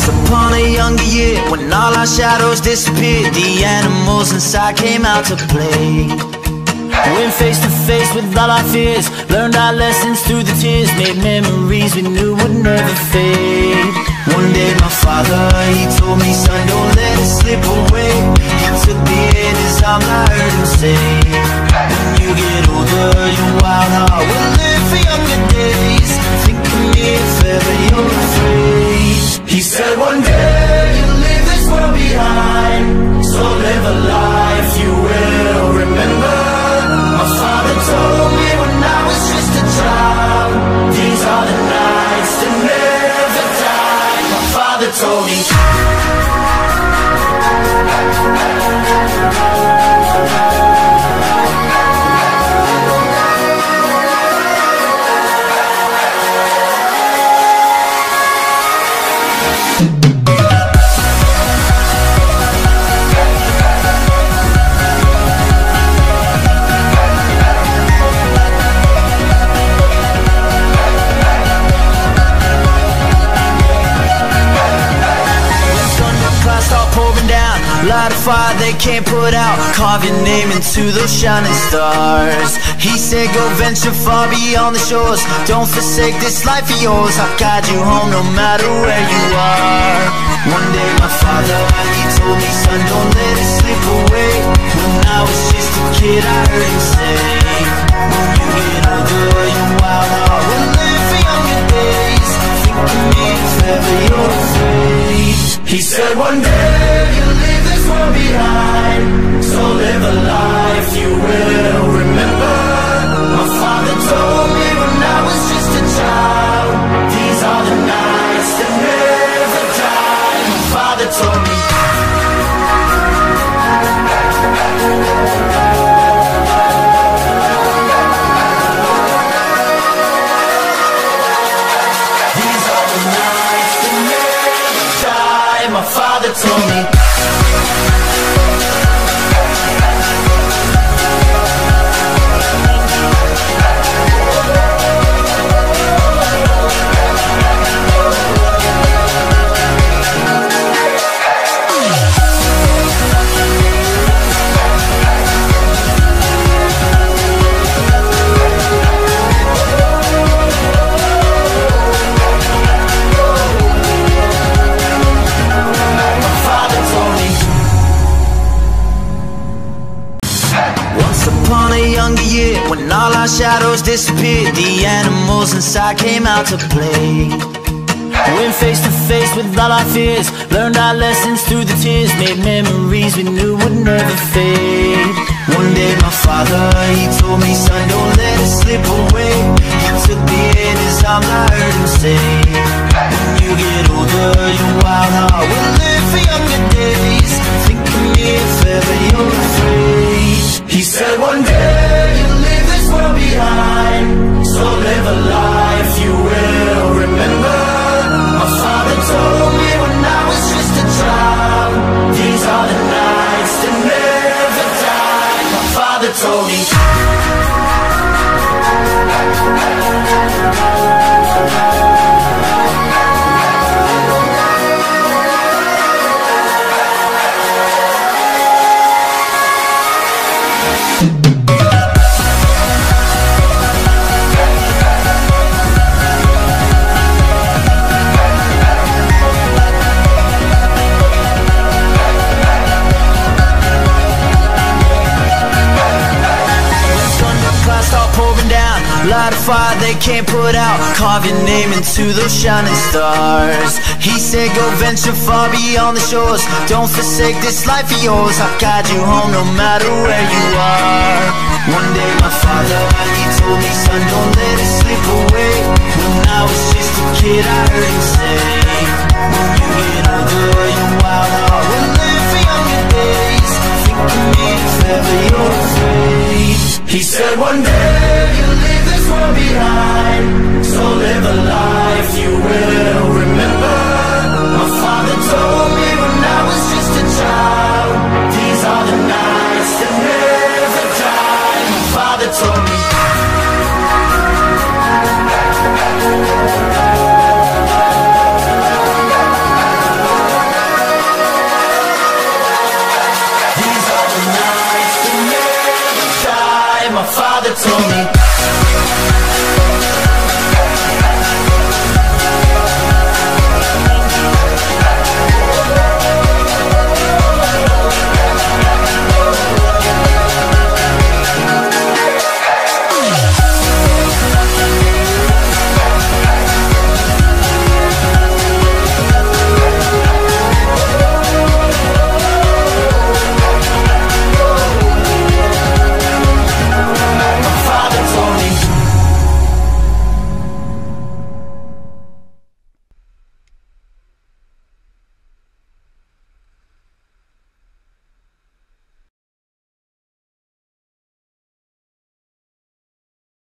Once upon a younger year, when all our shadows disappeared, the animals inside came out to play. Went face to face with all our fears, learned our lessons through the tears, made memories we knew would never fade. One day my father, he told me, son, don't let it slip away. He took me in his arms, I heard him say, when you get older, your wild heart will live for younger days. Think of me if ever you're afraid. He said one day you'll leave this world behind, so live a life you will remember. My father told me when I was just a child, these are the nights that never die. My father told me. Light a fire they can't put out, carve your name into those shining stars. He said go venture far beyond the shores, don't forsake this life of yours. I'll guide you home no matter where you are. One day my father, he told me, son, don't let it slip away. When I was just a kid I heard him say, when you get older your wild heart will live for younger days. Think of me if ever you're afraid. He said one day you'll leave this world behind, so live a life you will remember. My father told me when I was just a child, these are the nights that never die. My father told me. These are the nights that never die. My father told me. When all our shadows disappeared, the animals inside came out to play. Went face to face with all our fears, learned our lessons through the tears, made memories we knew would never fade. One day my father, he told me, son, don't let it slip away. He took me in his arms, I heard him say, when you get older your wild heart will live for younger days. Think of me if ever you're afraid. He said one day you'll leave this world behind, so live a life you will remember. My father told me when I was just a child, these are the nights that never die. My father told me. Light a fire they can't put out, carve your name into those shining stars. He said go venture far beyond the shores, don't forsake this life of yours. I'll guide you home no matter where you are. One day my father, he told me, son, don't let it slip away. When I was just a kid I heard him say, when you get older your wild heart will live for younger days. Think of me if ever you're afraid. He said one day you'll leave this world behind, so live a